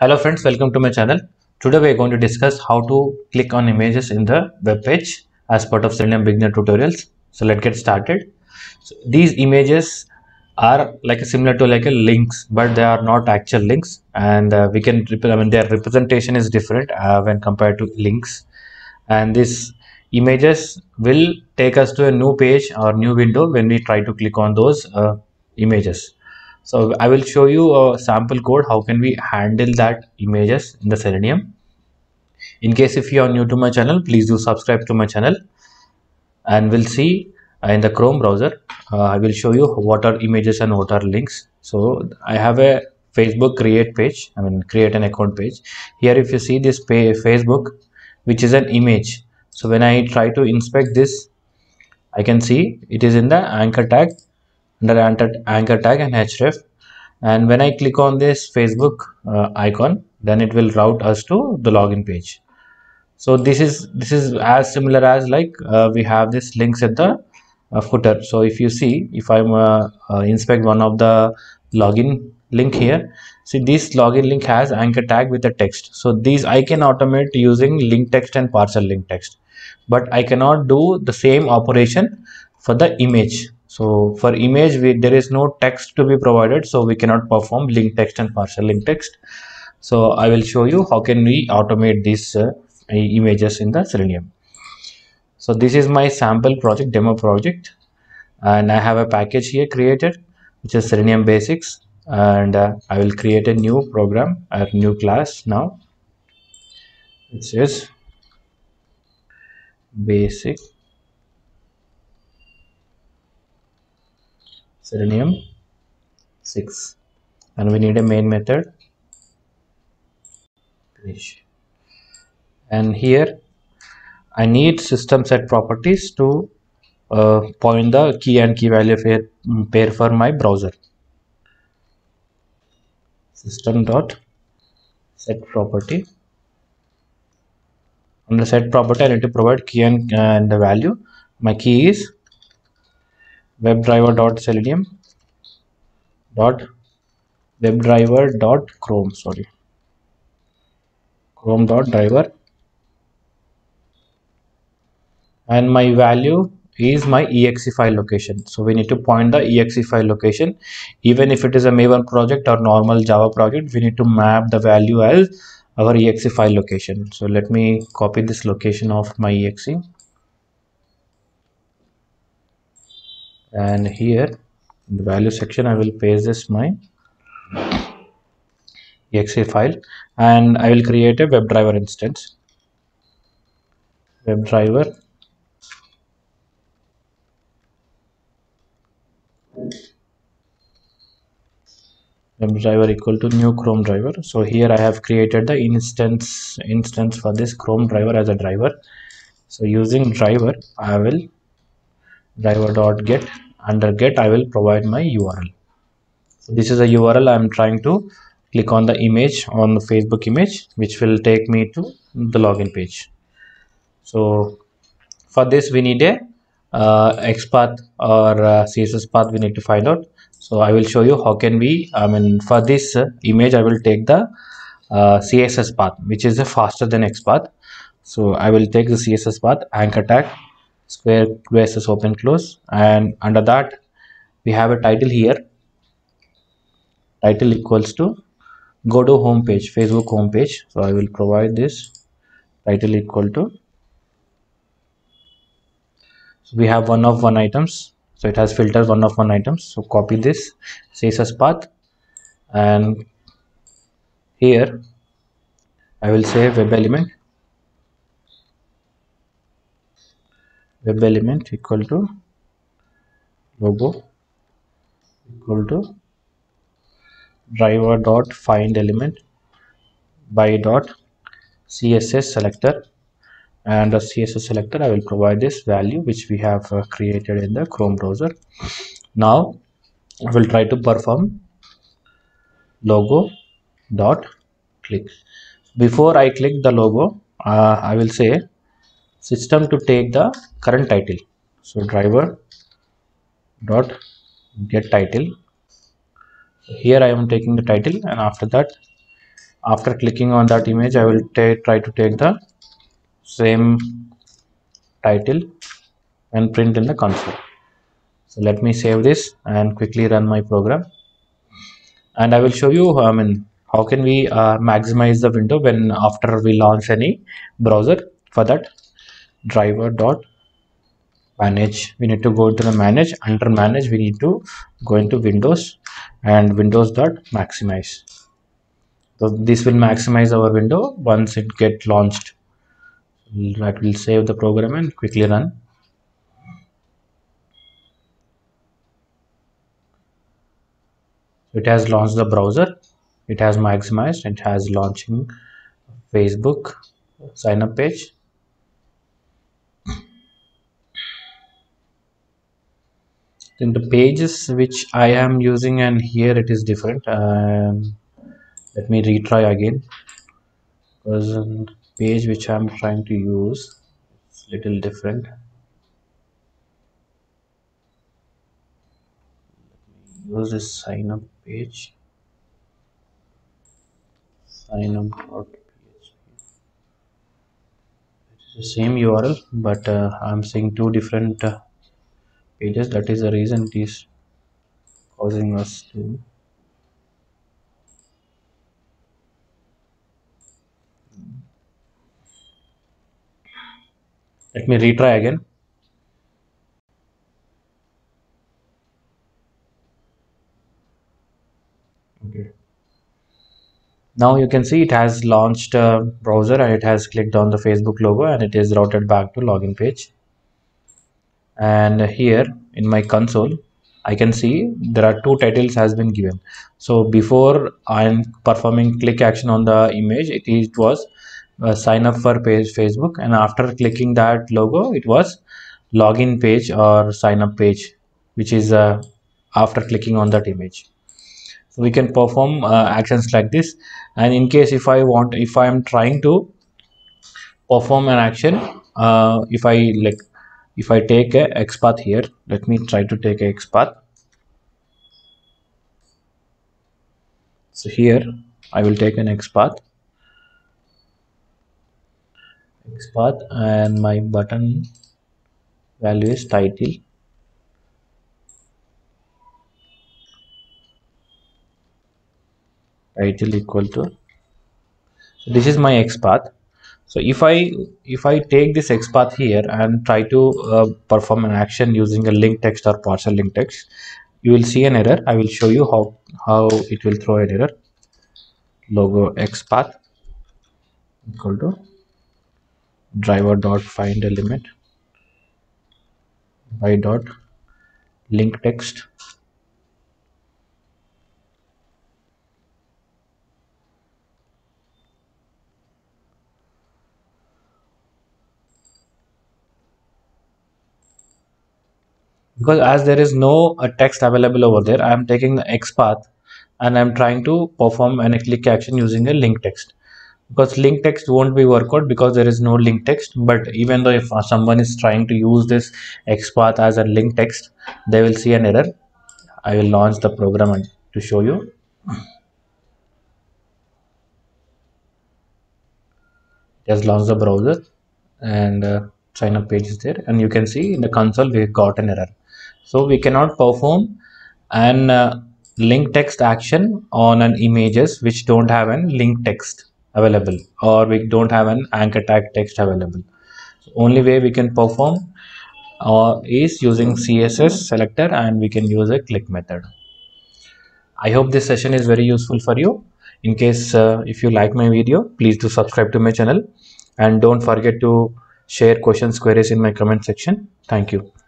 Hello friends, welcome to my channel. Today we are going to discuss how to click on images in the web page as part of Selenium beginner tutorials. So let's get started. So these images are similar to like a links, but they are not actual links, and their representation is different when compared to links. And these images will take us to a new page or new window when we try to click on those images. So I will show you a sample code how can we handle that images in the Selenium. In case if you are new to my channel, please do subscribe to my channel, and we'll see in the Chrome browser. I will show you what are images and what are links. So I have a Facebook create page, create an account page. Here if you see this Facebook, which is an image. So when I try to inspect this, I can see it is in the anchor tag, under anchor tag and href. And when I click on this Facebook icon, then it will route us to the login page. So this is as similar as we have this links at the footer. So if you see, if I inspect one of the login link here, see this login link has anchor tag with a text. So these I can automate using link text and partial link text, but I cannot do the same operation for the image. So for image, there is no text to be provided, so we cannot perform link text and partial link text. So I will show you how can we automate these images in the Selenium. So this is my sample project, demo project, and I have a package here created, which is Selenium Basics, and I will create a new program, a new class now. It says basic Selenium 6, and we need a main method, and here I need system set properties to point the key and key value pair for my browser. System dot set property. On the set property, I need to provide key and the value. My key is WebDriver dot Selenium dot WebDriver dot Chrome. Sorry, Chrome dot driver, and my value is my exe file location. So we need to point the exe file location. Even if it is a Maven project or normal Java project, we need to map the value as our exe file location. So let me copy this location of my exe, and here in the value section I will paste this my exe file, and I will create a WebDriver instance. WebDriver equal to new Chrome driver. So here I have created the instance for this Chrome driver as a driver. So using driver, I will driver dot get, under get I will provide my URL. So this is a URL. I'm trying to click on the image, on the Facebook image, which will take me to the login page. So for this we need a XPath or CSS path we need to find out. So I will show you how can we, for this image I will take the CSS path, which is faster than XPath. So I will take the CSS path, anchor tag, square braces open close, and under that we have a title here. Title equals to go to home page, Facebook home page. So I will provide this title equal to, so we have one of one items, so it has filtered one of one items. So copy this CSS path, and here I will say web element equal to logo equal to driver dot find element by dot CSS selector, and the CSS selector I will provide this value which we have created in the Chrome browser. Now I will try to perform logo dot click. Before I click the logo, I will say system to take the current title. So driver dot get title. Here I am taking the title, and after that After clicking on that image, I will try to take the same title and print in the console. So let me save this and quickly run my program, and I will show you how can we maximize the window when after we launch any browser. For that, driver dot manage, we need to go to the manage. Under manage, we need to go into Windows and Windows dot maximize. So this will maximize our window once it get launched. That will save the program and quickly run. It has launched the browser, it has maximized, it has launching Facebook sign up page. Then the pages which I am using, and here it is different. Let me retry again, because the page which I'm trying to use is little different. Use this sign up page, sign up.php. It is the same URL, but I'm seeing two different pages. That is the reason it is causing us to let me retry again. Okay, now you can see it has launched a browser and it has clicked on the Facebook logo and it is routed back to login page. And here in my console, I can see there are two titles has been given. So before I'm performing click action on the image, it was sign up for page Facebook, and after clicking that logo, it was login page or sign up page, which is after clicking on that image. So we can perform actions like this. And in case if I am trying to perform an action, if I take a XPath here, let me try to take a XPath. So here I will take an XPath, and my button value is title. Title equal to, so this is my XPath. So if I take this XPath here and try to perform an action using a link text or partial link text, you will see an error. I will show you how it will throw an error. Logo XPath equal to driver dot find element by dot link text. Because as there is no text available over there, I am taking the XPath and I am trying to perform an click action using a link text. Because link text won't be work out because there is no link text. But even though if someone is trying to use this XPath as a link text, they will see an error. I will launch the program to show you. Just launch the browser and sign up page is there, and you can see in the console we got an error. So we cannot perform an link text action on an images which don't have an link text available, or we don't have an anchor tag text available. So only way we can perform is using CSS selector, and we can use a click method. I hope this session is very useful for you. In case if you like my video, please do subscribe to my channel, and don't forget to share questions, queries in my comment section. Thank you.